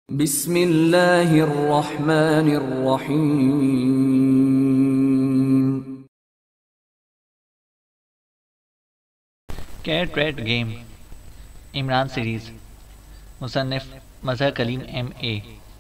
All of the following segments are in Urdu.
بسم اللہ الرحمن الرحیم۔ Cat rat game Imran series, مصنف مظہر کلیم MA۔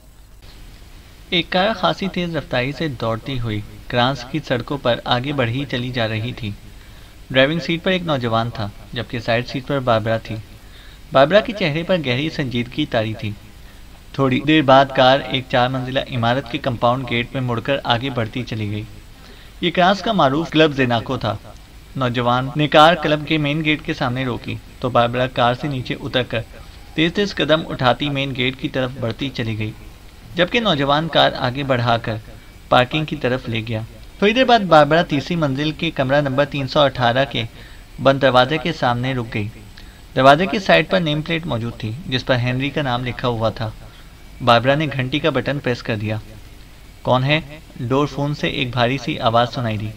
ایک کار خاصی تیز رفتاری سے دوڑتی ہوئی کرانس کی سڑکوں پر آگے بڑھی چلی جا رہی تھی۔ ڈرائیونگ سیٹ پر ایک نوجوان تھا، جبکہ سائیڈ سیٹ پر باربرا تھی۔ باربرا کے چہرے پر گہری سنجیدگی طاری تھی۔ تھوڑی دیر بعد کار ایک 4 منزلہ عمارت کے کمپاؤنڈ گیٹ میں مڑ کر آگے بڑھتی چلی گئی۔ یہ کرانس کا معروف کلب زیناکو تھا۔ نوجوان نے کار کلب کے مین گیٹ کے سامنے روکی تو باربرا کار سے نیچے اتر کر تیز تیز قدم اٹھاتی مین گیٹ کی طرف بڑھتی چلی گئی، جبکہ نوجوان کار آگے بڑھا کر پارکنگ کی طرف لے گیا۔ تھوڑی دیر بعد باربرا تیسری منزل کے کمرہ نمبر 318 کے بند دروازے کے سامنے رک گئی۔ دروازے کی سائڈ پر نیم پلیٹ موجود تھی جس پر ہنری کا نام لکھا ہوا تھا۔ باربرا نے گھنٹی کا بٹن پریس کر دیا۔ کون ہے؟ ڈور فون سے ایک بھاری سی آواز سنائی دی۔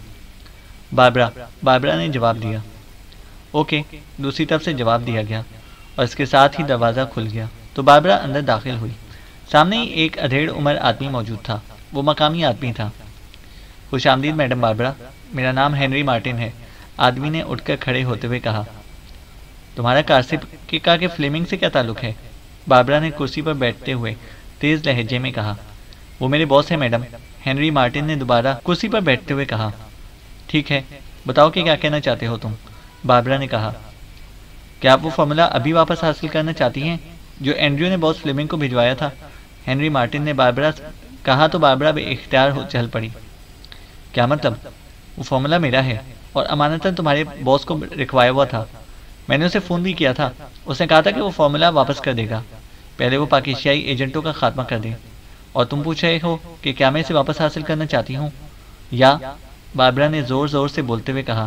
باربرا نے جواب دیا۔ اوکے، دوسری طرف سے جواب دیا گیا اور اس کے ساتھ ہی دروازہ کھل گیا تو باربرا اندر داخل ہوئی۔ سامنے ہی ایک ادھیڑ عمر آدمی موجود تھا۔ وہ مقامی آدمی تھا۔ خوش آمدید میڈم باربرا، میرا نام ہنری مارٹن ہے، آدمی نے اٹھ کر کھڑے ہوتے ہوئے کہا۔ تمہارا کار کے فلیمنگ سے کیا تعلق ہے؟ باربرا نے کرسی پر بیٹھتے ہوئے تیز لہجے میں کہا۔ وہ میرے باس ہے میڈم، ہنری مارٹن نے دوبارہ کرسی پر بیٹھتے ہوئے کہا۔ ٹھیک ہے، بتاؤ کہ کیا کہنا چاہتے ہو تم، باربرا نے کہا۔ کیا آپ وہ فارمولا ابھی واپس حاصل کرنا چاہتی ہیں جو اینڈریو نے باس فلیمنگ کو بھجوایا تھا؟ ہنری مارٹن نے باربرا کہا تو باربرا بے اختیار ہو چل پڑی۔ کیا مطلب؟ وہ فارمولا میرا ہے اور امانتاً تمہارے باس کو رکھوایا ہوا تھا۔ میں نے اسے فون بھی کیا تھا، اس نے کہا تھا کہ وہ فارمولا واپس کر دے گا، پہلے وہ پاکستانی ایجنٹوں کا خاتمہ کر دے۔ اور تم پوچھ رہے ہو کہ کیا میں اسے واپس حاصل کرنا چاہتی ہوں یا؟ باربرا نے زور زور سے بولتے ہوئے کہا۔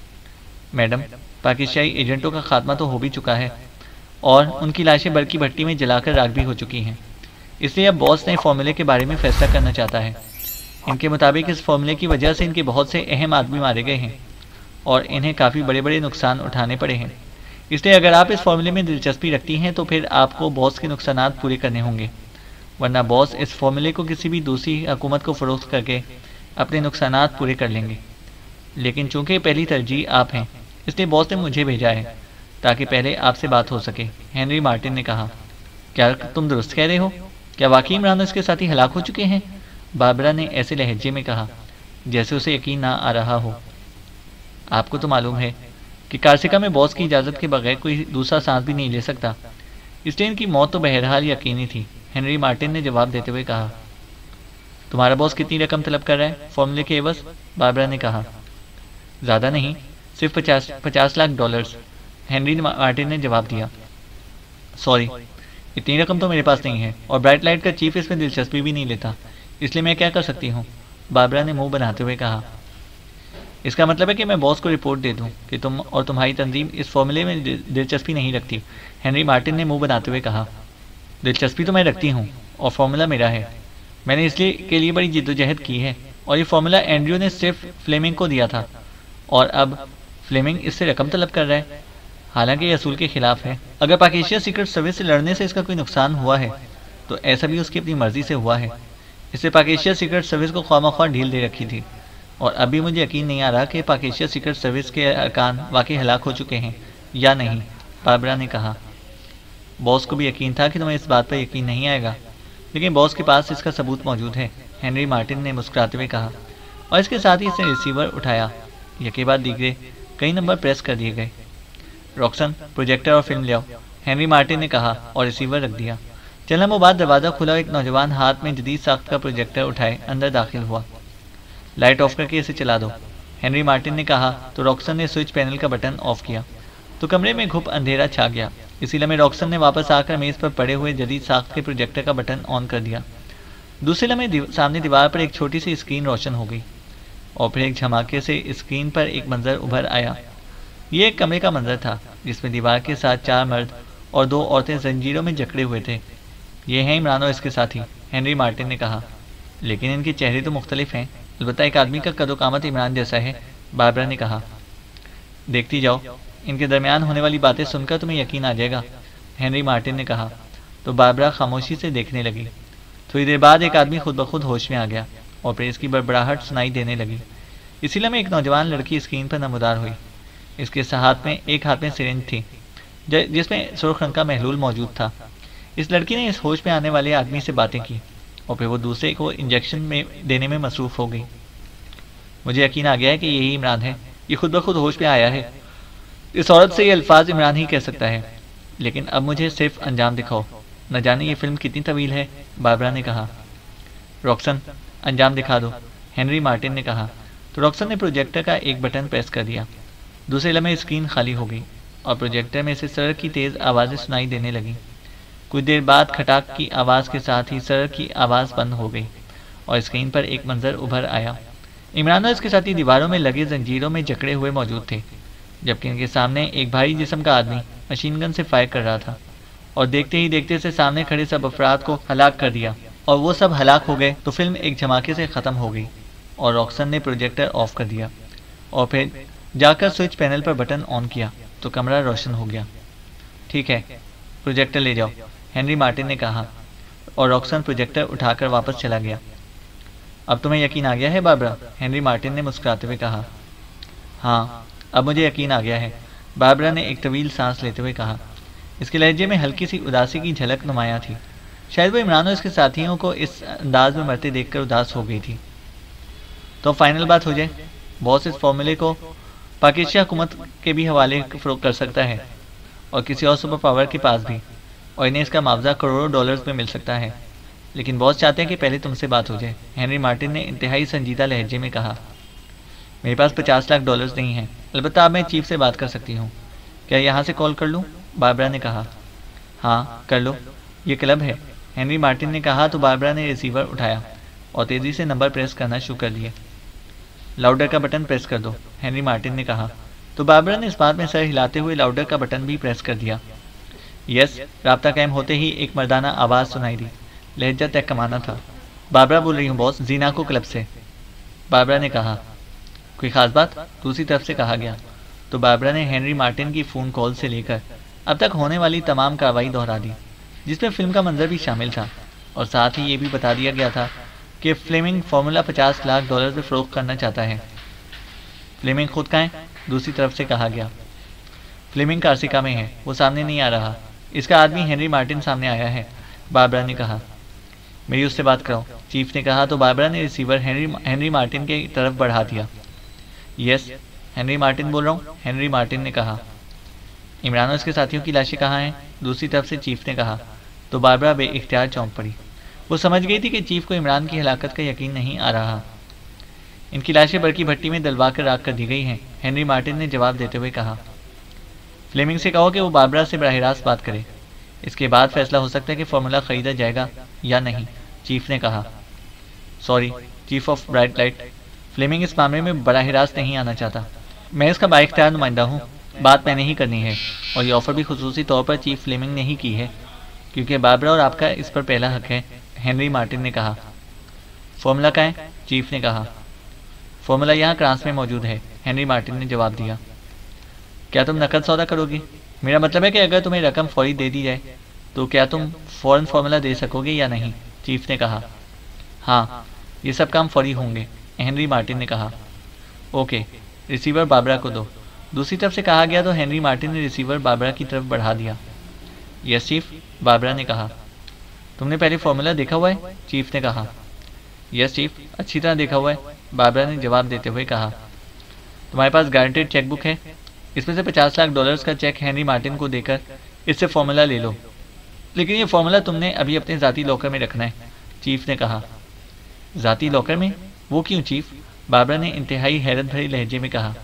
میڈم، پاکستانی ایجنٹوں کا خاتمہ تو ہو بھی چکا ہے اور ان کی لاشیں برقی بھٹی میں جلا کر راکھ بھی ہو چکی ہیں، اس لیے اب باس نئے فارمولے کے بارے میں فیصلہ کرنا چاہتا ہے۔ ان کے مطابق اس فارمولے کی وجہ سے ان کے بہت سے اہم آدمی مارے گئے ہیں اور انہیں کافی بڑے بڑے نقصان اٹھانے پڑے ہیں، اس لیے اگر آپ اس فارمولے میں دلچسپی رکھتی ہیں تو پھر آپ کو باس کے نقصانات پورے کرنے ہوں گے، ورنہ باس اس فارمولے کو کسی بھی دوسری حکومت کو فروخت کر کے اپنے نقصانات پورے کر لیں گے۔ لیکن چونکہ پہلی ترجیح آپ ہیں، اس لیے باس نے مجھے بھیجا ہے تاکہ پہلے آپ سے بات ہو سکے، ہنری مارٹن نے کہا۔ کیا تم درست کہہ رہے ہو؟ کیا واقعی عمران اور اس کے ساتھی ہلاک ہو چکے ہیں؟ باربرا نے ایسے لہجے میں کہا جیسے اسے یقین نہ آ رہا ہو۔ آپ کو تو معلوم ہے کہ کارسیکا میں باس کی اجازت کے بغیر کوئی دوسرا سانس بھی نہیں لے سکتا، اس لیے ان کی موت تو بہرحال یقینی تھی، ہنری مارٹن نے جواب دیتے ہوئے کہا۔ تمہارا باس کتنی رقم طلب کر رہا ہے فارمولے کے عوض؟ باربرا نے کہا۔ زیادہ نہیں، صرف 50 لاکھ ڈالرز، ہنری مارٹن نے جواب دیا۔ سوری، اتنی رقم تو میرے پاس نہیں ہے اور برائٹ لائٹ کا چیف اس میں دلچسپی بھی نہیں لیتا، اس لیے میں کیا کر سکتی ہوں؟ باربرا نے منہ بناتے ہوئے کہا۔ اس کا مطلب ہے کہ میں باس کو رپورٹ دے دوں کہ تم اور تمہاری تنظیم اس فارمولے میں دلچسپی نہیں رکھتی، ہنری مارٹن نے منہ بناتے ہوئے کہا۔ دلچسپی تو میں رکھتی ہوں اور فارمولا میرا ہے، میں نے اس کے لیے بڑی جدوجہد کی ہے اور یہ فارمولا اینڈریو نے صرف فلیمنگ کو دیا تھا اور اب فلیمنگ اس سے رقم طلب کر رہا ہے، حالانکہ یہ اصول کے خلاف ہے۔ اگر پاکستان سیکرٹ سروس سے لڑنے سے اس کا کوئی نقصان ہوا ہے تو ایسا بھی اس کی اپنی مرضی سے ہوا ہے، اس سے پاکستان سیکرٹ سروس کو خواہ مخواہ ڈھیل دے رکھی تھی، اور ابھی مجھے یقین نہیں آ رہا کہ پاکستان سیکرٹ سروس کے ارکان واقعی ہلاک ہو چکے ہیں یا نہیں، باربرا نے کہا۔ باس کو بھی یقین تھا کہ تمہیں اس بات پر یقین نہیں آئے گا، لیکن باس کے پاس اس کا ثبوت موجود ہے، ہنری مارٹن نے مسکراتے ہوئے کہا، اور اس کے ساتھ ہی اس نے ریسیور اٹھایا۔ یکے بعد دیگرے کئی نمبر پریس کر دیے گئے۔ راکسن، پروجیکٹر اور فلم لیاؤ، ہنری مارٹن نے کہا اور ریسیور رکھ دیا۔ چند لمحوں بعد دروازہ کھلا اور ایک نوجوان ہاتھ میں جدید ساخت کا پروجیکٹر اٹھائے اندر داخل ہوا۔ لائٹ آف کر کے اسے چلا دو، ہنری مارٹن نے کہا تو راکسن نے سوئچ پینل کا بٹن آف کیا تو کمرے میں گھپ اندھیرا چھا گیا۔ اسی لمحے راکسن نے واپس آ کر میز پر پڑے ہوئے جدید ساخت کے پروجیکٹر کا بٹن آن کر دیا۔ دوسرے لمحے سامنے دیوار پر ایک چھوٹی سی اسکرین روشن ہو گئی اور پھر ایک جھماکے سے اسکرین پر ایک منظر ابھر آیا۔ یہ ایک کمرے کا منظر تھا جس میں دیوار کے ساتھ 4 مرد اور 2 عورتیں زنجیروں میں جکڑے ہوئے تھے۔ یہ ہیں عمران اور اس کے ساتھی، ہنری مارٹن نے کہا، لیکن ان کے چہرے تو مختلف ہیں، البتہ ایک آدمی کا قد و قامت عمران جیسا ہے، باربرا نے کہا۔ دیکھتی جاؤ، ان کے درمیان ہونے والی باتیں سن کر تمہیں یقین آ جائے گا، ہنری مارٹن نے کہا۔ تو باربرا خاموشی سے دیکھنے لگی۔ تھوڑی دیر بعد ایک آدمی خود بخود ہوش میں آ گیا اور پھر اس کی بڑبڑاہٹ سنائی دینے لگی۔ اسی لمحے ایک نوجوان لڑکی اسکرین پر نمودار ہوئی۔ اس کے ایک ہاتھ میں سرنج تھی جس میں سرخ رنگ کا محلول موجود تھا۔ اس لڑکی نے اس ہوش میں آنے والے آدمی سے باتیں کی اور پھر وہ دوسرے کو انجیکشن دینے میں مصروف ہو گئی۔ مجھے یقین آ گیا ہے کہ یہی عمران ہے، یہ خود بخود ہوش میں آیا ہے۔ اس عورت سے یہ الفاظ عمران ہی کہہ سکتا ہے، لیکن اب مجھے صرف انجام دکھاؤ۔ نہ جانے یہ فلم کتنی طویل ہے، باربرا نے کہا۔ راکسن، انجام دکھا دو، ہنری مارٹن نے کہا۔ تو راکسن نے پروجیکٹر کا ایک بٹن پریس کر دیا۔ دوسرے لمحے اسکرین خالی ہو گئی اور پروجیکٹر میں سے سڑک کی تیز آوازیں سنائی دینے لگیں۔ کچھ دیر بعد کھٹاک کی آواز کے ساتھ ہی سڑک کی آواز بند ہو گئی اور اسکرین پر ایک منظر ابھر آیا۔ عمران اور اس کے ساتھی دیواروں میں لگے زنجیروں میں جکڑے ہوئے موجود تھے، جبکہ ان کے سامنے ایک بھاری جسم کا آدمی مشین گن سے فائر کر رہا تھا اور دیکھتے ہی دیکھتے سے سامنے کھڑے سب افراد کو ہلاک کر دیا، اور وہ سب ہلاک ہو گئے تو فلم ایک دھماکے سے ختم ہو گئی اور راکسن نے پروجیکٹر آف کر دیا اور پھر جا کر سوئچ پینل پر بٹن آن کیا تو کمرہ روشن ہو گیا۔ ٹھیک ہے، پروجیکٹر لے جاؤ، ہنری مارٹن نے کہا اور راکسن پروجیکٹر اٹھا کر واپس چلا گیا۔ اب تمہیں یقین آ گیا ہے باربرا، ہنری مارٹن نے مسکراتے ہوئے کہا۔ ہاں، اب مجھے یقین آ گیا ہے، باربرا نے ایک طویل سانس لیتے ہوئے کہا۔ اس کے لہجے میں ہلکی سی اداسی کی جھلک نمایاں تھی، شاید وہ عمران اور اس کے ساتھیوں کو اس انداز میں مرتے دیکھ کر اداس ہو گئی تھی۔ تو فائنل بات ہو جائے، باس اس فارمولے کو پاکستانی حکومت کے بھی حوالے فروغ کر سکتا ہے اور کسی اور سپر پاور کے پاس بھی، اور انہیں اس کا معاوضہ کروڑوں ڈالرز میں مل سکتا ہے، لیکن باس چاہتے ہیں کہ پہلے تم سے بات ہو جائے، ہنری مارٹن نے انتہائی سنجیدہ لہجے میں کہا۔ میرے پاس 50 لاکھ ڈالرز نہیں ہیں، البتہ اب میں چیف سے بات کر سکتی ہوں۔ کیا یہاں سے کال کر لوں؟ باربرا نے کہا۔ ہاں کر لو، یہ کلب ہے، ہنری مارٹن نے کہا تو باربرا نے ریسیور اٹھایا اور تیزی سے نمبر پریس کرنا شروع کر دیے۔ لاؤڈر کا بٹن پریس کر دو، ہنری مارٹن نے کہا تو باربرا نے اس بات میں سر ہلاتے ہوئے لاؤڈر کا بٹن بھی پریس کر دیا۔ یس، رابطہ قائم ہوتے ہی ایک مردانہ آواز سنائی دی، لہجہ طے کمانا تھا۔ باربرا بول رہی ہوں باس، زیناکو کلب سے، باربرا نے کہا۔ کوئی خاص بات؟ دوسری طرف سے کہا گیا تو باربرا نے ہنری مارٹن کی فون کال سے لے کر اب تک ہونے والی تمام کارروائی دہرا دی، جس میں فلم کا منظر بھی شامل تھا، اور ساتھ ہی یہ بھی بتا دیا گیا تھا کہ فلیمنگ فارمولا 50 لاکھ ڈالرز میں فروخت کرنا چاہتا ہے۔ فلیمنگ خود کا ہے؟ دوسری طرف سے کہا گیا۔ فلیمنگ کارسیکا میں ہے، وہ سامنے نہیں آ رہا، اس کا آدمی ہنری مارٹن سامنے آیا ہے، باربرا نے کہا۔ میری اس سے بات کراؤ، چیف نے کہا تو باربرا نے ریسیور ہنری مارٹن کی طرف بڑھا دیا۔ یس، ہنری مارٹن بول رہا ہوں، ہنری مارٹن نے کہا۔ عمران اور اس کے ساتھیوں کی لاشیں کہاں ہیں؟ دوسری طرف سے چیف نے کہا تو باربرا بے اختیار چونک پڑی۔ وہ سمجھ گئی تھی کہ چیف کو عمران کی ہلاکت کا یقین نہیں آ رہا۔ ان کی لاشیں برقی بھٹی میں دلوا کر راکھ کر دی گئی ہیں، ہنری مارٹن نے جواب دیتے ہوئے کہا۔ فلیمنگ سے کہو کہ وہ باربرا سے براہ راست بات کرے، اس کے بعد فیصلہ ہو سکتا ہے کہ فارمولا خریدا جائے گا یا نہیں، چیف نے کہا۔ Sorry chief of bright light, Fleming اس معاملے میں براہ راست نہیں آنا چاہتا، میں اس کا بااختیار نمائندہ ہوں، بات میں نے ہی کرنی ہے، اور یہ آفر بھی خصوصی طور پر چیف فلیمنگ نے ہی کی ہے، کیونکہ باربرا اور آپ کا اس پر پہلا حق ہے، ہنری مارٹن نے کہا۔ فارمولا کا ہے؟ چیف نے کہا۔ فارمولا یہاں کرانس میں موجود ہے، ہنری مارٹن نے جواب دیا۔ کیا تم نقد سودا کرو گی؟ میرا مطلب ہے کہ اگر تمہیں رقم فوری دے دی جائے تو کیا تم فوراً فارمولا دے سکو گے یا نہیں، چیف نے کہا۔ ہاں، یہ سب کام فوری ہوں گے، ہنری مارٹن نے کہا۔ اوکے، ریسیور باربرا کو دو، دوسری طرف سے کہا گیا تو ہنری مارٹن نے ریسیور باربرا کی طرف بڑھا دیا۔ یس چیف، باربرا نے کہا۔ تم نے پہلے فارمولا دیکھا ہوا ہے؟ چیف نے کہا۔ یس چیف، اچھی طرح دیکھا ہوا ہے، باربرا نے جواب دیتے ہوئے کہا۔ تمہارے پاس گارنٹیڈ چیک بک ہے؟ اس میں سے 50 لاکھ ڈالرز کا چیک ہنری مارٹن کو دے کر اس سے فارمولا لے لو، لیکن یہ فارمولا تم نے ابھی اپنے ذاتی لاکر میں رکھنا ہے، چیف نے کہا۔ ذاتی لاکر میں؟ وہ کیوں چیف؟ باربرا نے انتہائی حیرت بھری لہجے میں کہا۔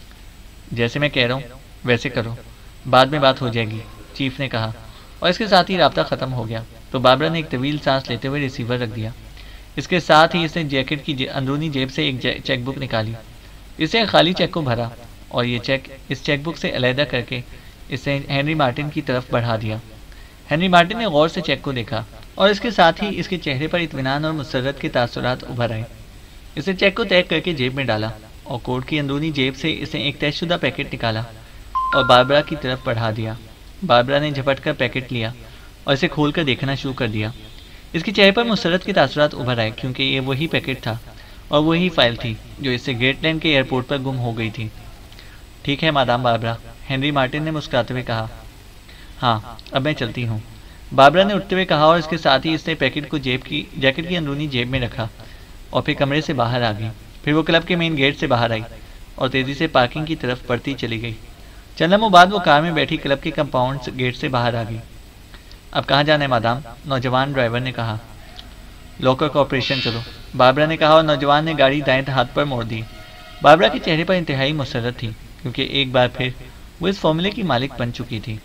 جیسے میں کہہ رہا ہوں ویسے کرو، بعد میں بات ہو جائے گی، چیف نے کہا، اور اس کے ساتھ ہی رابطہ ختم ہو گیا تو باربرا نے ایک طویل سانس لیتے ہوئے ریسیور رکھ دیا۔ اس کے ساتھ ہی اس نے جیکٹ کی اندرونی جیب سے ایک چیک بک نکالی، اسے ایک خالی چیک کو بھرا اور یہ چیک اس چیک بک سے علیحدہ کر کے اسے ہنری مارٹن کی طرف بڑھا دیا۔ ہنری مارٹن نے غور سے چیک کو دیکھا اور اس کے ساتھ ہی اس کے چہرے پر اطمینان اور مسرت کے تاثرات ابھر آئے۔ اسے چیک کو طے کر کے جیب میں ڈالا اور کوٹ کی اندرونی جیب سے اسے ایک طے شدہ پیکٹ نکالا اور باربرا کی طرف بڑھا دیا۔ باربرا نے جھپٹ کر پیکٹ لیا اور اسے کھول کر دیکھنا شروع کر دیا۔ اس کے چہرے پر مسرت کے تاثرات ابھر آئے کیونکہ یہ وہی پیکٹ تھا اور وہی فائل تھی جو اس سے گریٹ لینڈ کے ایئرپورٹ پر گم ہو گئی تھی۔ ٹھیک ہے مادام باربرا، ہنری مارٹن نے مسکراتے ہوئے کہا۔ ہاں اب میں چلتی ہوں، باربرا نے اٹھتے ہوئے کہا، اور اس کے ساتھ ہی اس نے پیکٹ کو جیکٹ کی اندرونی جیب میں رکھا اور پھر کمرے سے باہر آ گئی۔ پھر وہ کلب کے مین گیٹ سے باہر آئی اور تیزی سے پارکنگ کی طرف بڑھتی چلی گئی۔ چند لمحوں بعد وہ کار میں بیٹھی کلب کے کمپاؤنڈ گیٹ سے باہر آ گئی۔ اب کہاں جانا ہے مادام؟ نوجوان ڈرائیور نے کہا۔ لوکر کارپوریشن چلو، باربرا نے کہا، اور نوجوان نے گاڑی دائیں ہاتھ پر موڑ دی۔ باربرا کے چہرے پر انتہائی مسرت تھی کیونکہ ایک بار پھر وہ اس فارمولے کی مالک بن چکی تھی۔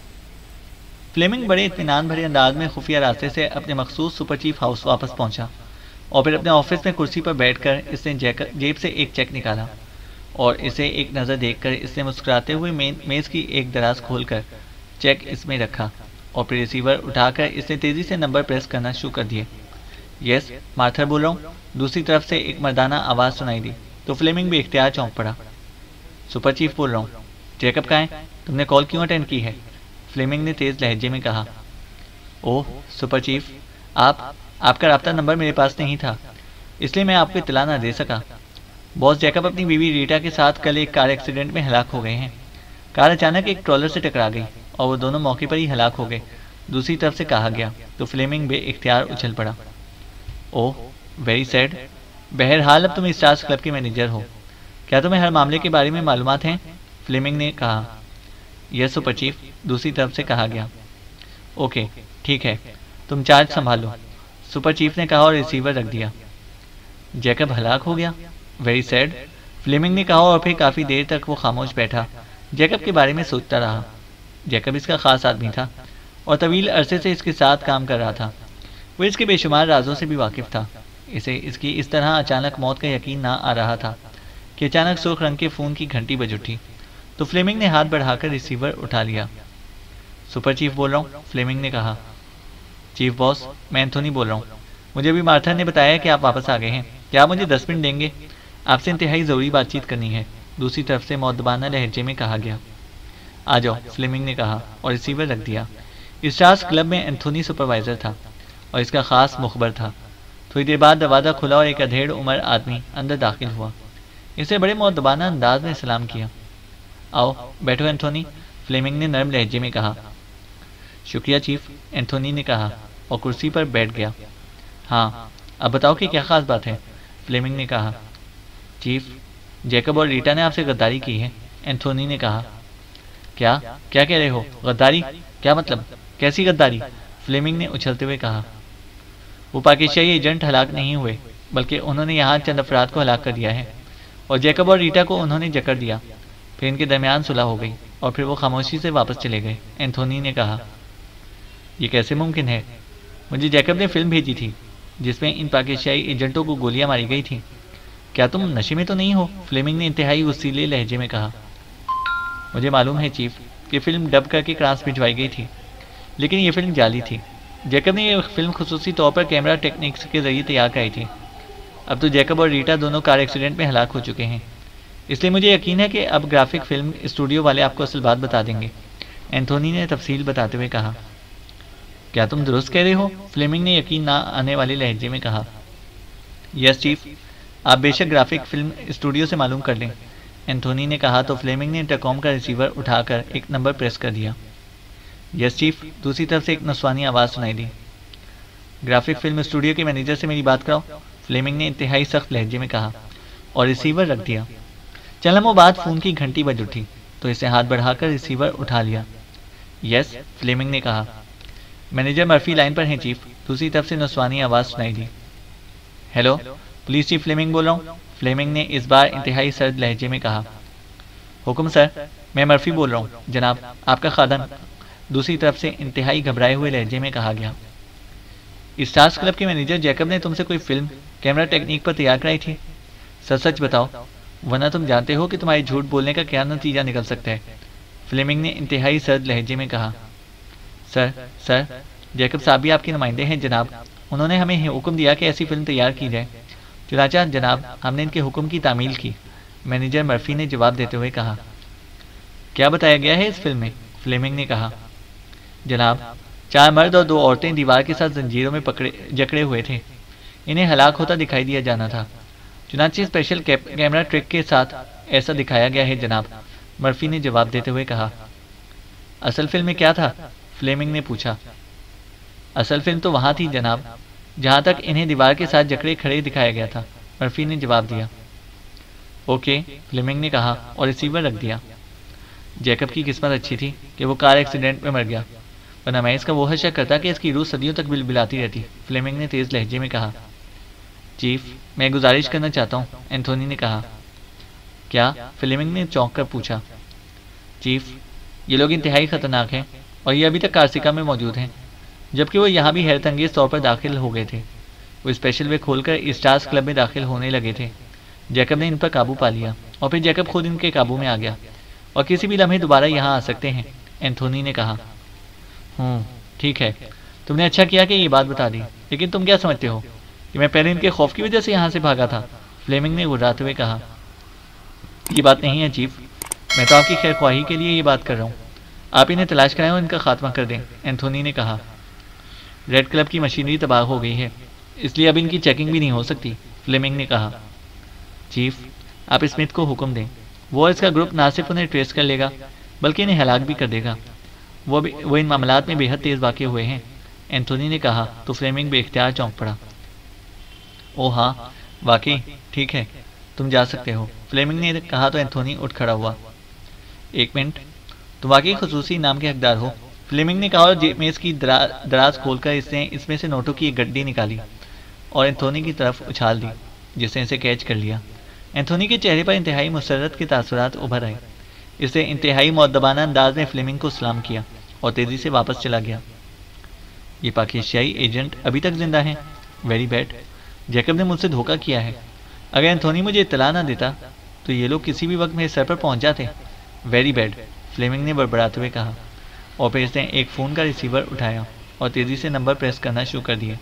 فلیمنگ بڑے اطمینان بھرے انداز میں خفیہ راستے سے اپنے مخصوص سپر چیف ہاؤس واپس پہنچا اور پھر اپنے آفس میں کرسی پر بیٹھ کر اس نے جیب سے ایک چیک نکالا اور اسے ایک نظر دیکھ کر اس نے مسکراتے ہوئے میز کی ایک دراز کھول کر چیک اس میں رکھا اور پھر ریسیور اٹھا کر اس نے تیزی سے نمبر پریس کرنا شروع کر دیے۔ یس مارتھر بول رہا ہوں، دوسری طرف سے ایک مردانہ آواز سنائی دی تو فلیمنگ بھی اختیار چونک پڑا۔ سپر چیف بول رہا ہوں، جیکب کہاں ہے؟ تم نے کال کیوں اٹینڈ کی ہے؟ فلیمنگ نے تیز لہجے میں کہا۔ اوہ سپر چیف، آپ کا رابطہ نمبر میرے پاس نہیں تھا، اس لیے میں آپ کو اطلاع نہ دے سکا۔ باس جیکب اپنی بیوی ریٹا کے ساتھ کل ایک کار ایکسیڈنٹ میں ہلاک ہو گئے ہیں۔ کار اچانک ایک ٹرالر سے ٹکرا گئی اور وہ دونوں موقع پر ہی ہلاک ہو گئے، دوسری طرف سے کہا گیا تو فلیمنگ بے اختیار اچھل پڑا۔ اوہ ویری سیڈ، بہرحال اب تم اسٹارز کلب کے مینیجر ہو، کیا تمہیں ہر معاملے کے بارے میں معلومات ہیں؟ فلیمنگ نے کہا۔ یس سپر چیف، دوسری طرف سے کہا گیا۔ اوکے ٹھیک ہے، تم چارج سنبھال لو، سپر چیف نے کہا اور ریسیور رکھ دیا۔ جیکب ہلاک ہو گیا؟ ویری سیڈ، فلیمنگ نے کہا اور پھر کافی دیر تک وہ خاموش بیٹھا جیکب کے بارے میں سوچتا رہا۔ جیکب اس کا خاص آدمی تھا اور طویل عرصے سے اس کے ساتھ کام کر رہا تھا۔ وہ اس کے بے شمار رازوں سے بھی واقف تھا۔ اسے اس کی اس طرح اچانک موت کا یقین نہ آ رہا تھا کہ اچانک سرخ رنگ کے فون کی گھنٹی بج اٹھی تو فلیمنگ نے ہاتھ بڑھا کر ریسیور اٹھا لیا۔ سپر چیف بول رہا ہوں، فلیمنگ نے کہا۔ چیف باس، میں اینتھونی بول رہا ہوں، مجھے ابھی مارتھا نے بتایا کہ آپ واپس آ گئے ہیں، کیا آپ مجھے 10 منٹ دیں گے؟ آپ سے انتہائی ضروری بات چیت کرنی ہے، دوسری طرف سے مؤدبانہ لہجے میں کہا گیا۔ آ جاؤ، فلیمنگ نے کہا اور ریسیور رکھ دیا۔ اسٹارز کلب میں اینتھونی سپروائزر تھا اور اس کا خاص مخبر تھا۔ تھوڑی دیر بعد دروازہ کھلا اور ایک ادھیڑ عمر آدمی اندر داخل ہوا۔ اسے بڑے مؤدبانہ انداز میں سلام کیا۔ آؤ بیٹھو اینتھونی، فلیمنگ نے نرم لہجے میں کہا۔ شکریہ چیف، اینتھونی نے کہا اور کرسی پر بیٹھ گیا۔ ہاں اب بتاؤ کہ کیا خاص بات ہے؟ فلیمنگ نے کہا۔ چیف، جیکب اور ریٹا نے آپ سے غداری کی ہے، اینتھونی نے کہا۔ کیا کہہ رہے ہو؟ غداری؟ کیا مطلب؟ کیسی غداری؟ فلیمنگ نے اچھلتے ہوئے کہا۔ وہ پاکستانی ایجنٹ ہلاک نہیں ہوئے بلکہ انہوں نے یہاں چند افراد کو ہلاک کر دیا ہے اور جیکب اور ریٹا کو انہوں نے جکڑ دیا، پھر ان کے درمیان صلح ہو گئی اور پھر وہ خاموشی سے واپس چلے گئے، اینتھونی نے کہا۔ یہ کیسے ممکن ہے؟ مجھے جیکب نے فلم بھیجی تھی جس میں ان پاکستانی ایجنٹوں کو گولیاں ماری گئی تھیں۔ کیا تم نشے میں تو نہیں ہو؟ فلیمنگ نے انتہائی غصیلے لہجے میں کہا۔ مجھے معلوم ہے چیف کہ فلم ڈب کر کے کرانس بھجوائی گئی تھی، لیکن یہ فلم جعلی تھی۔ جیکب نے یہ فلم خصوصی طور پر کیمرہ ٹیکنکس کے ذریعے تیار کرائی تھی۔ اب تو جیکب اور ریٹا دونوں کار ایکسیڈنٹ میں ہلاک ہو چکے ہیں، اس لیے مجھے یقین ہے کہ اب گرافک فلم اسٹوڈیو والے آپ کو اصل بات بتا دیں گے، اینتھونی نے تفصیل بتاتے ہوئے کہا۔ کیا تم درست کہہ رہے ہو؟ فلیمنگ نے یقین نہ آنے والے لہجے میں کہا۔ یس چیف، آپ بے شک گرافک فلم اسٹوڈیو سے معلوم کر لیں، اینتھونی نے کہا تو فلیمنگ نے انٹرکام کا ریسیور اٹھا کر ایک نمبر پریس کر دیا۔ یس چیف، دوسری طرف سے ایک نسوانی آواز سنائی دی۔ گرافک فلم اسٹوڈیو کے مینیجر سے میری بات کراؤ، فلیمنگ نے انتہائی سخت لہجے میں کہا اور ریسیور رکھ دیا۔ چند لمحوں بعد فون کی گھنٹی بج اٹھی تو اسے ہاتھ بڑھا کر ریسیور اٹھا لیا۔ یس، فلیمنگ نے کہا۔ مینیجر مرفی لائن پر ہیں چیف، دوسری طرف سے نسوانی آواز سنائی دی۔ ہیلو، پولیس چیف فلیمنگ بول رہا ہوں، فلیمنگ نے اس بار انتہائی سرد لہجے میں کہا۔ حکم سر، میں مرفی بول رہا ہوں جناب، آپ کا خادم، دوسری طرف سے انتہائی گھبرائے ہوئے لہجے میں کہا گیا۔ اسٹارز کلب کے مینیجر جیکب نے تم سے کوئی فلم کیمرہ ٹیکنیک پر تیار کرائی تھی؟ سچ بتاؤ، ورنہ تم جانتے ہو کہ تمہارے جھوٹ بولنے کا کیا نتیجہ نکل سکتا ہے، فلیمنگ نے انتہائی سرد لہجے میں کہا۔ سر، جیکب صاحب بھی آپ کے نمائندے ہیں جناب، انہوں نے ہمیں حکم دیا کہ ایسی فلم تیار کی جائے، چنانچہ جناب ہم نے ان کے حکم کی تعمیل کی، مینیجر مرفی نے جواب دیتے ہوئے کہا۔ کیا بتایا گیا ہے اس فلم میں؟ فلیمنگ نے کہا۔ جناب، 4 مرد اور 2 عورتیں دیوار کے ساتھ زنجیروں میں جکڑے ہوئے تھے. انہیں ہلاک ہوتا دکھائی دیا جانا تھا. چنانچہ اسپیشل کیمرہ ٹرک کے ساتھ ایسا دکھایا گیا ہے جناب، مرفی نے جواب دیتے ہوئے کہا. اصل فلم میں کیا تھا؟ فلیمنگ نے پوچھا. اصل فلم تو وہاں تھی جناب جہاں تک انہیں دیوار کے ساتھ جکڑے کھڑے دکھایا گیا تھا، مرفی نے جواب دیا. اوکے، فلیمنگ نے کہا اور ریسیور رکھ دیا. جیکب کی قسمت اچھی تھی کہ وہ کار ایکسیڈنٹ میں مر گیا، ورنہ میں اس کا وہ شک کرتا کہ اس کی روح صدیوں تک بلبلاتی رہتی، فلیمنگ نے تیز لہجے میں کہا. چیف، میں گزارش کرنا چاہتا ہوں، اینتھونی نے کہا. کیا؟ فلیمنگ نے چونک کر پوچھا. چیف، یہ لوگ انتہائی خطرناک ہیں اور یہ ابھی تک کارسیکا میں موجود ہیں، جبکہ وہ یہاں بھی حیرت انگیز طور پر داخل ہو گئے تھے. وہ اسپیشل وے کھول کر اسٹارز کلب میں داخل ہونے لگے تھے. جیکب نے ان پر قابو پا لیا اور پھر جیکب خود ان کے قابو میں آ گیا اور کسی بھی لمحے دوبارہ یہاں آ سکتے ہیں، اینتھونی نے کہا. ٹھیک ہے، تم نے اچھا کیا کہ یہ بات بتا دی، لیکن تم کیا سمجھتے ہو کہ میں پہلے ان کے خوف کی وجہ سے یہاں سے بھاگا تھا؟ فلیمنگ نے گھبراتے ہوئے کہا. یہ بات نہیں ہے چیف، میں تو آپ کی خیر خواہی کے لیے یہ بات کر رہا ہوں. آپ انہیں تلاش کرائیں اور ان کا خاتمہ کر دیں، اینتھونی نے کہا. ریڈ کلب کی مشینری تباہ ہو گئی ہے، اس لیے اب ان کی چیکنگ بھی نہیں ہو سکتی، فلیمنگ نے کہا. چیف، آپ اسمتھ کو حکم دیں، وہ اور اس کا گروپ نہ صرف انہیں ٹریس کر لے گا بلکہ انہیں ہلاک بھی کر دے گا. وہ ان معاملات میں بے حد تیز واقع ہوئے ہیں، اینتھونی نے کہا تو فلیمنگ بے اختیار چونک پڑا. او ہاں، واقعی، ٹھیک ہے، تم جا سکتے ہو، فلیمنگ نے کہا تو اینتھونی اٹھ کھڑا ہوا. 1 منٹ، تم واقعی خصوصی انعام کے حقدار ہو، فلیمنگ نے کہا اور میز کی دراز کھول کر اس میں سے نوٹوں کی ایک گڈی نکالی اور اینتھونی کی طرف اچھال دی، جس نے اسے کیچ کر لیا. اینتھونی کے چہرے پر انتہائی مسرت کے تاثرات ابھر آئے. اس نے انتہائی مؤدبانہ انداز میں فلیمنگ کو سلام کیا اور تیزی سے واپس چلا گیا. یہ پاکستانی ایجنٹ ابھی تک زندہ ہیں؟ ویری بیڈ، جیکب نے مجھ سے دھوکہ کیا ہے. اگر اینتھونی مجھے اطلاع نہ دیتا تو یہ لوگ کسی بھی وقت میرے سر پر پہنچ جاتے. ویری بیڈ، فلیمنگ نے بڑبڑاتے ہوئے کہا اور پھر اس نے ایک فون کا ریسیور اٹھایا اور تیزی سے نمبر پریس کرنا شروع کر دیا.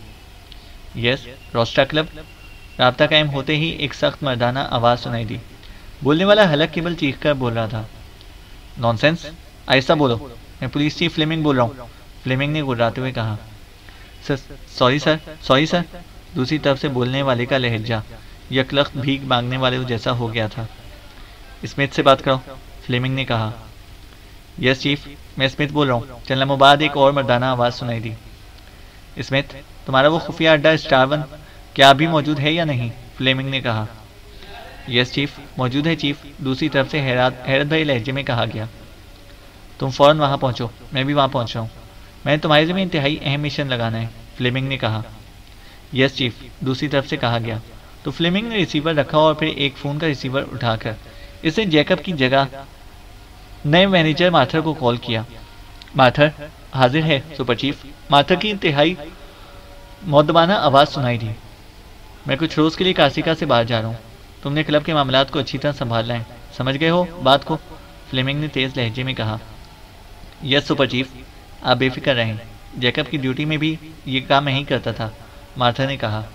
Yes, Rosta club. رابطہ قائم ہوتے ہی ایک سخت مردانہ آواز سنائی دی. بولنے والا حلق کیبل چیخ کر بول رہا تھا. نان سینس، آہستہ بولو، میں پولیس چیف فلیمنگ بول رہا ہوں، فلیمنگ نے گڑاتے ہوئے کہا. Sorry sir. دوسری طرف سے بولنے والے کا لہجہ یکلخت بھیک مانگنے والے جیسا ہو گیا تھا. اسمتھ سے بات کرو، فلیمنگ نے کہا. یس چیف، میں اسمتھ بول رہا ہوں. چند لمحوں بعد ایک اور مردانہ آواز سنائی دی. اسمتھ، تمہارا وہ خفیہ اڈا اسٹار 1 کیا ابھی موجود ہے یا نہیں؟ فلیمنگ نے کہا. یس چیف، موجود ہے چیف، دوسری طرف سے حیرت بھرے لہجے میں کہا گیا. تم فوراً وہاں پہنچو، میں بھی وہاں پہنچ رہا ہوں، میں نے تمہارے ذمہ انتہائی اہم مشن لگانا ہے، فلیمنگ نے کہا. یس چیف، دوسری طرف سے کہا گیا. تو فلیمنگ نے ریسیور رکھا اور پھر ایک فون کا ریسیور اٹھا کر اس نے جیکب کی جگہ نئے مینیجر مارتھر کو کال کیا. مارتھر، حاضر ہے سپر چیف. مارتھر کی انتہائی مؤدبانہ آواز سنائی دی. میں کچھ روز کے لیے کارسیکا سے باہر جا رہا ہوں، تم نے کلب کے معاملات کو اچھی طرح سنبھالنا ہے، سمجھ گئے ہو بات کو؟ فلیمنگ نے تیز لہجے میں کہا. یس سپر چیف، آپ بے فکر رہیں، جیکب کی ڈیوٹی میں بھی یہ کام میں ہی کرتا تھا، مارتھر نے کہا.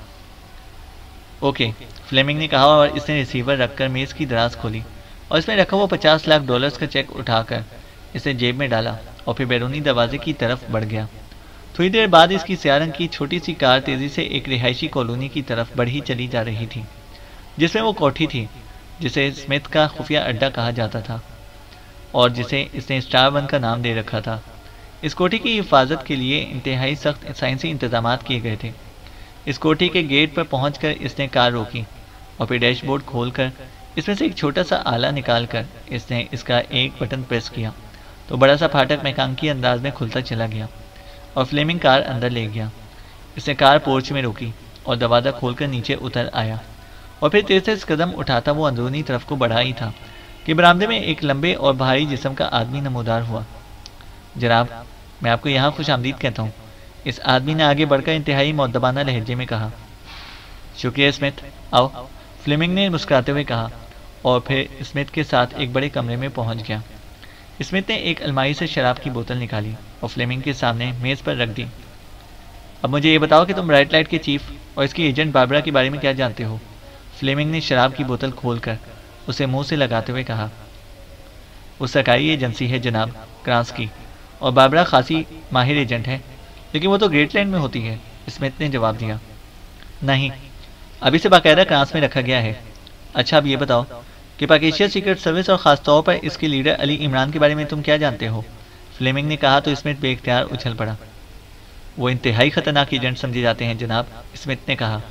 اوکے، فلیمنگ نے کہا اور اس نے ریسیور رکھ کر میز کی دراز کھولی اور اس میں رکھا وہ $50 لاکھ کا چیک اٹھا کر اسے جیب میں ڈالا اور پھر بیرونی دروازے کی طرف بڑھ گیا. تھوڑی دیر بعد اس کی سیاہ رنگ کی چھوٹی سی کار تیزی سے ایک رہائشی کالونی کی طرف بڑھی چلی جا رہی تھی، جس میں وہ کوٹھی تھی جسے اسمتھ کا خفیہ اڈا کہا جاتا تھا اور جسے اس نے اسٹار 1 کا نام دے رکھا تھا. اس کوٹھی کی حفاظت کے لیے انتہائی سخت سائنسی انتظامات کیے گئے تھے. اس کوٹھی کے گیٹ پر پہنچ کر اس نے کار روکی اور پھر ڈیش بورڈ کھول کر اس میں سے ایک چھوٹا سا آلہ نکال کر اس نے اس کا ایک بٹن پریس کیا تو بڑا سا پھاٹک میکانکی انداز میں کھلتا چلا گیا اور فلیمنگ کار اندر لے گیا. اس نے کار پورچ میں روکی اور دروازہ کھول کر نیچے اتر آیا اور پھر تیز تیز قدم اٹھاتا وہ اندرونی طرف کو بڑھا ہی تھا کہ برآمدے میں ایک لمبے اور بھاری جسم کا آدمی نمودار ہوا. جناب، میں آپ کو یہاں خوش آمدید کہتا ہوں، اس آدمی نے آگے بڑھ کر انتہائی مؤدبانہ لہجے میں کہا. شکریہ اسمتھ، آؤ، فلیمنگ نے مسکراتے ہوئے کہا اور پھر اسمتھ کے ساتھ ایک بڑے کمرے میں پہنچ گیا. اسمتھ نے ایک الماری سے شراب کی بوتل نکالی اور فلیمنگ کے سامنے میز پر رکھ دی. اب مجھے یہ بتاؤ کہ تم ریڈ لائٹ کے چیف اور اس کی ایجنٹ باربرا کے بارے میں کیا جانتے ہو؟ فلیمنگ نے شراب کی بوتل کھول کر اسے منہ سے لگاتے ہوئے کہا. وہ سرکاری ایجنسی ہے جناب، کرانس کی، اور باربرا خاصی ماہر ایجنٹ ہے، لیکن وہ تو گریٹ لینڈ میں ہوتی ہے، اسمتھ نے جواب دیا۔ نہیں، ابھی سے باقاعدہ کرانس میں رکھا گیا ہے۔ اچھا اب یہ بتاؤ کہ پاکستان سیکرٹ سروس اور خاص طور پر اس کے لیڈر علی عمران کے بارے میں تم کیا جانتے ہو؟ فلیمنگ نے کہا تو اسمتھ بے اختیار اچھل پڑا۔ وہ انتہائی خطرناک ایجنٹ سمجھے جاتے ہیں جناب، اسمتھ نے کہا۔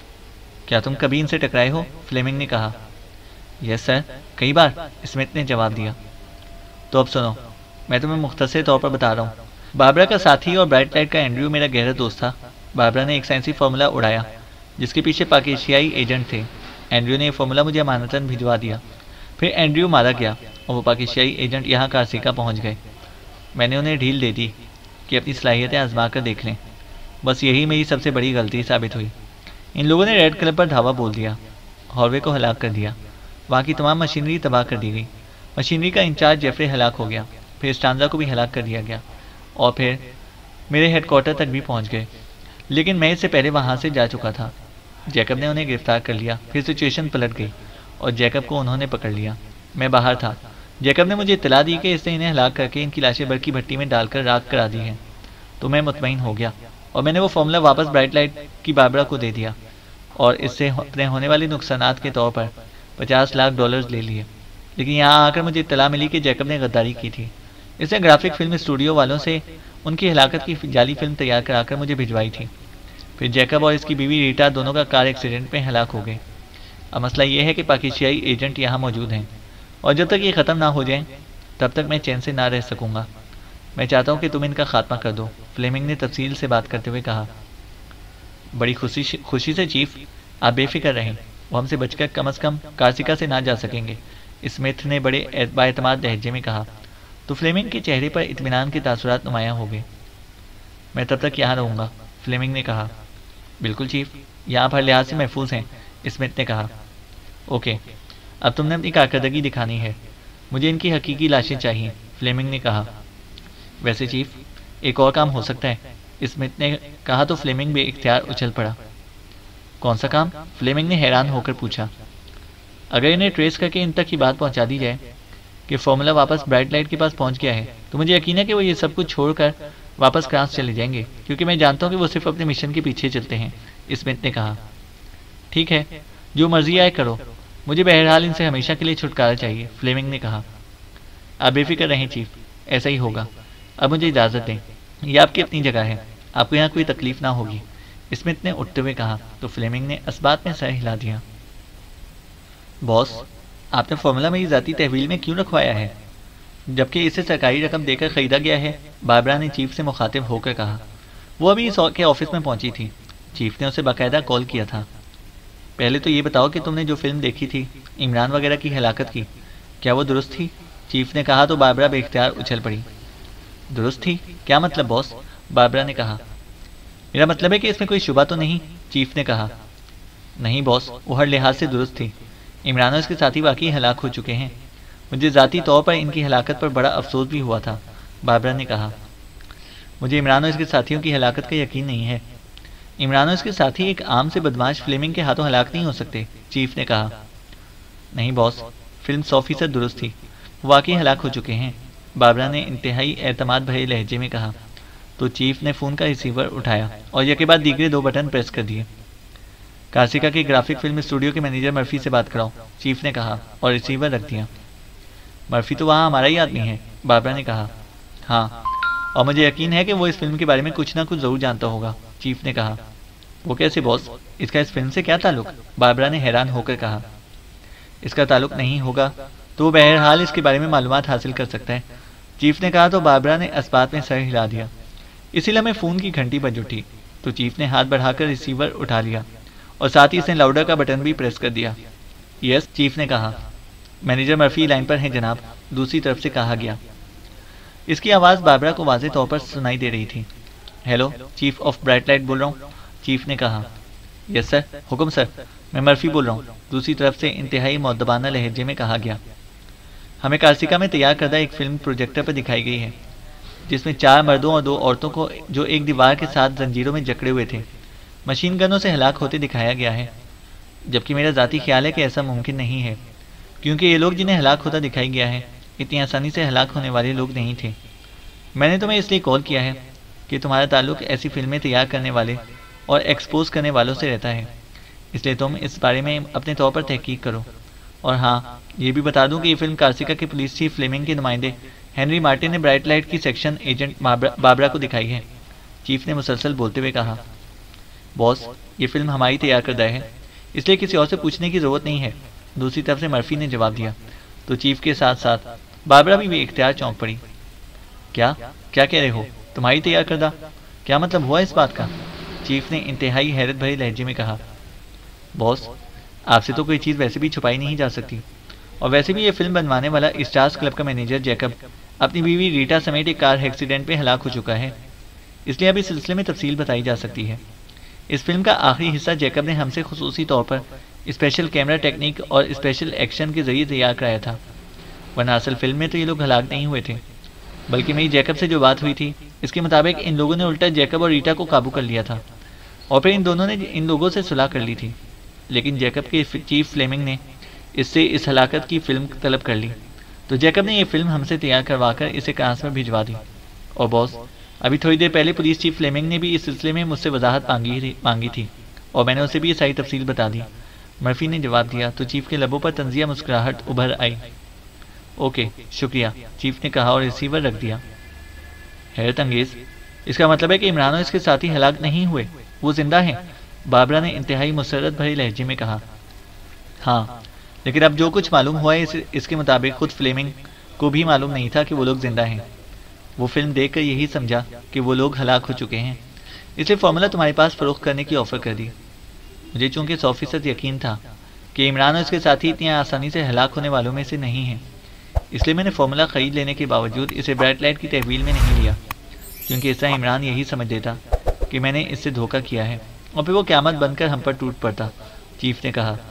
کیا تم کبھی ان سے ٹکرائے ہو؟ فلیمنگ نے کہا۔ یس سر، کئی بار، اسمتھ نے جواب دیا۔ تو اب سنو، میں تمہیں مختصر طور پر بتا رہا ہوں۔ باربرا کا ساتھی اور برائٹ لائٹ کا اینڈریو میرا گہرا دوست تھا۔ باربرا نے ایک سائنسی فارمولا اڑایا جس کے پیچھے پاکستانی ایجنٹ تھے۔ اینڈریو نے یہ فارمولا مجھے امانتاً بھجوا دیا۔ پھر اینڈریو مارا گیا اور وہ پاکستانی ایجنٹ یہاں کارسیکا پہنچ گئے۔ میں نے انہیں ڈھیل دے دی کہ اپنی صلاحیتیں آزما کر دیکھ لیں۔ بس یہی میری سب سے بڑی غلطی ثابت ہوئی۔ ان لوگوں نے ریڈ کلب پر دھاوا بول دیا، ہاروے کو ہلاک کر دیا، وہاں کی تمام مشینری تباہ کر دی گئی۔ مشینری کا انچارج جیفری ہلاک ہو گیا، پھر اسٹانزا کو بھی ہلاک کر دیا گیا، اور پھر میرے ہیڈ کوارٹر تک بھی پہنچ گئے۔ لیکن میں اس سے پہلے وہاں سے جا چکا تھا۔ جیکب نے انہیں گرفتار کر لیا، پھر سچویشن پلٹ گئی اور جیکب کو انہوں نے پکڑ لیا۔ میں باہر تھا۔ جیکب نے مجھے اطلاع دی کہ اس نے انہیں ہلاک کر کے ان کی لاشیں برقی بھٹی میں ڈال کر راکھ کرا دی ہیں۔ تو میں مطمئن ہو گیا اور میں نے وہ فارمولا واپس برائٹ لائٹ کی باربرا کو دے دیا اور اس سے اپنے ہونے والے نقصانات کے طور پر $50 لاکھ لے لیے۔ لیکن یہاں آ کر مجھے اطلاع ملی کہ جیکب نے غداری کی تھی۔ اس نے گرافک فلم اسٹوڈیو والوں سے ان کی ہلاکت کی جعلی فلم تیار کرا کر مجھے بھجوائی تھی۔ پھر جیکب اور اس کی بیوی ریٹا دونوں کا کار ایکسیڈنٹ میں ہلاک ہو گئے۔ اب مسئلہ یہ ہے کہ پاکستانی ایجنٹ یہاں موجود ہیں، اور جب تک یہ ختم نہ ہو جائیں تب تک میں چین سے نہ رہ سکوں گا۔ میں چاہتا ہوں کہ تم ان کا خاتمہ کر دو، فلیمنگ نے تفصیل سے بات کرتے ہوئے کہا۔ بڑی خوشی سے چیف، آپ بے فکر رہیں، وہ ہم سے بچ کر کم از کم کارسیکا سے نہ جا سکیں گے، اسمتھ نے بڑے بااعتماد لہجے میں کہا۔ تو فلیمنگ کے چہرے پر اطمینان کے تاثرات نمایاں ہو گئے۔ میں تب تک یہاں رہوں گا، فلیمنگ نے کہا۔ بالکل چیف، یہاں پر لحاظ سے محفوظ ہیں، اسمتھ نے کہا۔ اوکے، اب تم نے اپنی کارکردگی دکھانی ہے، مجھے ان کی حقیقی لاشیں چاہیے، فلیمنگ نے کہا۔ ویسے چیف، ایک اور کام ہو سکتا ہے، اسمتھ نے کہا تو فلیمنگ بے اختیار اچھل پڑا۔ کون سا کام؟ فلیمنگ نے حیران ہو کر پوچھا۔ اگر انہیں ٹریس کر کے ان تک کی بات پہنچا دی جائے کہ فارمولا واپس برائٹ لائٹ کے پاس پہنچ گیا ہے تو مجھے یقین ہے کہ وہ یہ سب کچھ چھوڑ کر واپس کرانس چلے جائیں گے، کیونکہ میں جانتا ہوں کہ وہ صرف اپنے مشن کے پیچھے چلتے ہیں، اسمتھ نے کہا۔ ٹھیک ہے، جو مرضی آئے کرو، مجھے بہرحال ان سے ہمیشہ کے لیے چھٹکارا چاہیے، فلیمنگ نے کہا۔ آپ بے فکر رہیں چیف، ایسا ہی ہوگا۔ اب مجھے اجازت دیں، یہ آپ کی اپنی جگہ ہے، آپ کو یہاں کوئی تکلیف نہ ہوگی، اسمتھ نے اٹھتے ہوئے کہا تو فلیمنگ نے اسبات میں سر ہلا دیا۔ باس، آپ نے فارمولا میری ذاتی تحویل میں کیوں رکھوایا ہے جبکہ اسے سرکاری رقم دے کر خریدا گیا ہے؟ باربرا نے چیف سے مخاطب ہو کر کہا۔ وہ ابھی اس کے آفس میں پہنچی تھی، چیف نے اسے باقاعدہ کال کیا تھا۔ پہلے تو یہ بتاؤ کہ تم نے جو فلم دیکھی تھی عمران وغیرہ کی ہلاکت کی، کیا وہ درست تھی؟ چیف نے کہا تو باربرا بے اختیار اچھل پڑی۔ درست تھی؟ کیا مطلب باس؟ باربرا نے کہا۔ میرا مطلب ہے کہ اس میں کوئی شبہ تو نہیں، چیف نے کہا۔ نہیں باس، وہ ہر لحاظ سے درست تھی۔ عمران اور اس کے ساتھی واقعی ہلاک ہو چکے ہیں۔ مجھے ذاتی طور پر ان کی ہلاکت پر بڑا افسوس بھی ہوا تھا، باربرا نے کہا۔ مجھے عمران اور اس کے ساتھیوں کی ہلاکت کا یقین نہیں ہے۔ عمران اور اس کے ساتھی ایک عام سے بدماش فلیمنگ کے ہاتھوں ہلاک نہیں ہو سکتے، چیف نے کہا۔ نہیں باس، فلم 100% درست تھی، وہ واقعی ہلاک ہو چکے ہیں، باربرا نے انتہائی اعتماد بھرے لہجے میں کہا۔ تو چیف نے فون کا ریسیور اٹھایا اور یکے بعد دیگرے 2 بٹن پریس کر دیے۔ کارسیکا کے گرافک فلم اسٹوڈیو کے مینیجر مرفی سے بات کراؤ، چیف نے کہا اور ریسیور رکھ دیا۔ مرفی تو وہاں ہمارا ہی آدمی ہے، باربرا نے کہا۔ ہاں، اور مجھے یقین ہے کہ وہ اس فلم کے بارے میں کچھ نہ کچھ ضرور جانتا ہوگا، چیف نے کہا۔ وہ کیسے باس؟ اس کا اس فلم سے کیا تعلق؟ باربرا نے حیران ہو کر کہا۔ اس کا تعلق نہیں ہوگا تو وہ بہرحال اس کے بارے میں معلومات حاصل کر سکتا ہے، چیف نے کہا تو باربرا نے اسبات میں سر ہلا دیا۔ اسی لمحے فون کی گھنٹی بج اٹھی تو چیف نے ہاتھ بڑھا کر ریسیور اٹھا لیا اور ساتھ ہی اس نے لاؤڈر کا بٹن بھی پریس کر دیا۔ یس، چیف نے کہا۔ مینیجر مرفی لائن پر ہیں جناب، دوسری طرف سے کہا گیا۔ اس کی آواز باربرا کو واضح طور پر سنائی دے رہی تھی۔ Hello, chief of bright light بول رہا ہوں، چیف نے کہا۔ یس سر، حکم سر، میں مرفی بول رہا ہوں، دوسری طرف سے انتہائی مؤدبانہ لہجے میں کہا گیا۔ ہمیں کارسیکا میں تیار کردہ ایک فلم پروجیکٹر پر دکھائی گئی ہے جس میں 4 مردوں اور 2 عورتوں کو جو ایک دیوار کے ساتھ زنجیروں میں جکڑے ہوئے تھے مشین گنوں سے ہلاک ہوتے دکھایا گیا ہے، جبکہ میرا ذاتی خیال ہے کہ ایسا ممکن نہیں ہے، کیونکہ یہ لوگ جنہیں ہلاک ہوتا دکھائی گیا ہے اتنی آسانی سے ہلاک ہونے والے لوگ نہیں تھے۔ میں نے تمہیں اس لیے کال کیا ہے کہ تمہارا تعلق ایسی فلمیں تیار کرنے والے اور ایکسپوز کرنے والوں سے رہتا ہے، اس لیے تم اس بارے میں اپنے طور پر تحقیق کرو۔ اور ہاں، یہ بھی بتا دوں کہ یہ فلم کارسیکا کے پولیس چیف فلیمنگ کے نمائندے ہنری مارٹن نے برائٹ لائٹ کی سیکشن ایجنٹ باربرا کو دکھائی ہے، چیف نے مسلسل بولتے ہوئے کہا۔ باس، یہ فلم ہماری تیار کردہ ہے، اس لیے کسی اور سے پوچھنے کی ضرورت نہیں ہے، دوسری طرف سے مرفی نے جواب دیا۔ تو چیف کے ساتھ ساتھ باربرا بھی بے اختیار چونک پڑی۔ کیا کہہ رہے ہو؟ تمہاری تیار کردہ؟ کیا مطلب ہوا اس بات کا؟ چیف نے انتہائی حیرت بھری لہجے میں کہا۔ باس، آپ سے تو کوئی چیز ویسے بھی چھپائی نہیں جا سکتی، اور ویسے بھی یہ فلم بنوانے والا اسٹارز کلب کا مینیجر جیکب اپنی بیوی ریٹا سمیت ایک کار ایکسیڈنٹ میں ہلاک ہو چکا ہے، اس لیے اب اس سلسلے میں تفصیل بتائی جا سکتی ہے۔ اس فلم کا آخری حصہ جیکب نے ہم سے خصوصی طور پر اسپیشل کیمرہ ٹیکنیک اور اسپیشل ایکشن کے ذریعے تیار کرایا تھا، ورنہ اصل فلم میں تو یہ لوگ ہلاک نہیں ہوئے تھے، بلکہ میری جیکب سے جو بات ہوئی تھی اس کے مطابق ان لوگوں نے الٹا جیکب اور ریٹا کو قابو کر لیا تھا، اور پھر ان دونوں نے ان لوگوں سے صلح کر لی تھی، لیکن جیکب کے چیف فلیمنگ نے اس سے اس ہلاکت کی فلم طلب کر لی، تو جیکب نے یہ فلم ہم سے تیار کروا کر اسے فرانس میں بھجوا دی۔ اور باس، ابھی تھوڑی دیر پہلے پولیس چیف فلیمنگ نے بھی اس سلسلے میں مجھ سے وضاحت مانگی تھی، اور میں نے اسے بھی یہ ساری تفصیل بتا دی، مرفی نے جواب دیا، تو چیف کے لبوں پر طنزیہ مسکراہٹ ابھر آئی۔ اوکے، شکریہ، چیف نے کہا اور ریسیور رکھ دیا۔ حیرت انگیز، اس کا مطلب ہے کہ عمران اور اس کے ساتھی ہلاک نہیں ہوئے، وہ زندہ ہیں، باربرا نے انتہائی مسرت بھری لہجے میں کہا۔ ہاں، لیکن اب جو کچھ معلوم ہوا ہے اس کے مطابق خود فلیمنگ کو بھی معلوم نہیں تھا کہ وہ لوگ زندہ ہیں، وہ فلم دیکھ کر یہی سمجھا کہ وہ لوگ ہلاک ہو چکے ہیں، اس لیے فارمولا تمہارے پاس فروخت کرنے کی آفر کر دی۔ مجھے چونکہ 100% یقین تھا کہ عمران اور اس کے ساتھی اتنی آسانی سے ہلاک ہونے والوں میں سے نہیں ہیں، اس لیے میں نے فارمولا خرید لینے کے باوجود اسے برائٹ لائٹ کی تحویل میں نہیں لیا، کیونکہ اس طرح عمران یہی سمجھ لیتا کہ میں نے اس سے دھوکہ کیا ہے، اور پھر وہ قیامت بن کر ہم پر ٹوٹ پڑتا، چیف نے کہا۔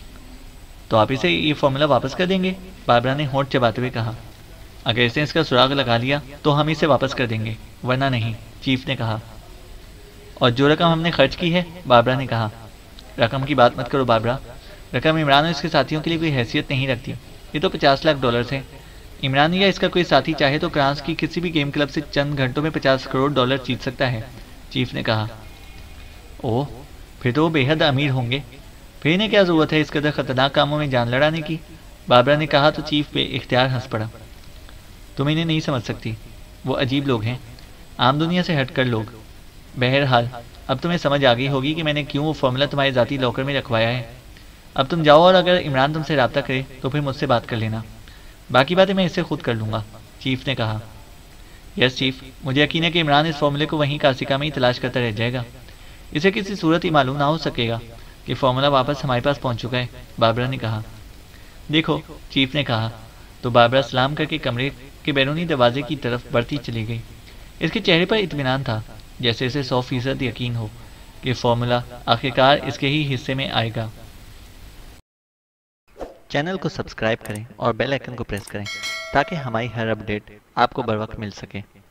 تو آپ اسے یہ فارمولا واپس کر دیں گے؟ باربرا نے ہونٹ چباتے ہوئے کہا۔ اگر اس نے اس کا سراغ لگا لیا تو ہم اسے واپس کر دیں گے، ورنہ نہیں، چیف نے کہا۔ اور جو رقم ہم نے خرچ کی ہے، باربرا نے کہا۔ رقم کی بات مت کرو باربرا، رقم عمران اور اس کے ساتھیوں کے لیے کوئی حیثیت نہیں رکھتی، یہ تو 50 لاکھ ڈالرز ہیں۔ عمران یا اس کا کوئی ساتھی چاہے تو فرانس کی کسی بھی گیم کلب سے چند گھنٹوں میں 50 کروڑ ڈالر جیت سکتا ہے، چیف نے کہا۔ اوہ، پھر تو وہ بے حد امیر ہوں گے، پھر انہیں کیا ضرورت ہے اس قدر خطرناک کاموں میں جان لڑانے کی، باربرا نے کہا، تو چیف بے اختیار ہنس پڑا۔ تم انہیں نہیں سمجھ سکتی، وہ عجیب لوگ ہیں، عام دنیا سے ہٹ کر لوگ۔ بہرحال اب تمہیں سمجھ آ گئی ہوگی کہ میں نے کیوں وہ فارمولا تمہارے ذاتی لاکر میں رکھوایا ہے۔ اب تم جاؤ، اور اگر عمران تم سے رابطہ کرے تو پھر مجھ سے بات کر لینا، باقی باتیں میں اس سے خود کر لوں گا، چیف نے کہا۔ یس چیف، مجھے یقین ہے کہ عمران اس فارمولے کو وہیں کارسیکا میں ہی تلاش کرتا رہ جائے گا، اسے کسی صورت ہی معلوم نہ ہو سکے گا کہ فارمولا واپس ہمارے پاس پہنچ چکا ہے، باربرا نے کہا۔ دیکھو، چیف نے کہا، تو باربرا سلام کر کے کمرے کے بیرونی دروازے کی طرف بڑھتی چلی گئی۔ اس کے چہرے پر اطمینان تھا، جیسے اسے 100% یقین ہو کہ فارمولا آخرکار اس کے ہی حصے میں آئے گا۔ چینل کو سبسکرائب کریں اور بیل آئیکن کو پریس کریں تاکہ ہماری ہر اپڈیٹ آپ کو بر وقت مل سکے۔